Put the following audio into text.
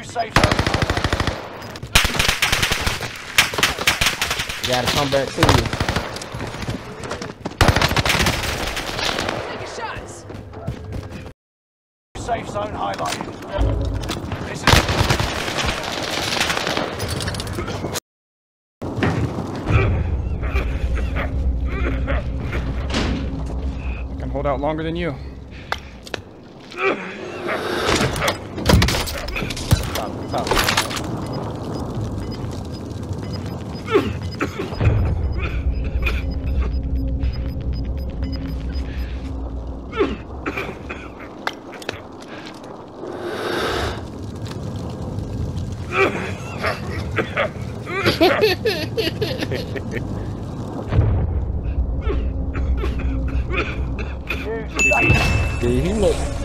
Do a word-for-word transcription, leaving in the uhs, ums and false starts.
safe zone. You gotta come back to you. Take shots. Safe zone highlighted. This is. I can hold out longer than you. Top, top. Dude, he looked